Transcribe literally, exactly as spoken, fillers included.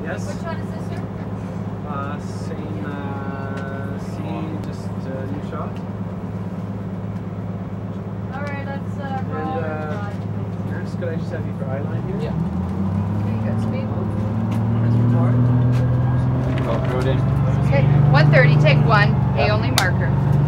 Yes. Which one is this, sir? Uh, same, uh, C, just uh, new shot. Alright, let's uh, roll. And, uh, nurse, could I just have you for eyeline here? Yeah. Okay, good. Speed. Oh, throw it in. Okay, one thirty, take one. A only marker.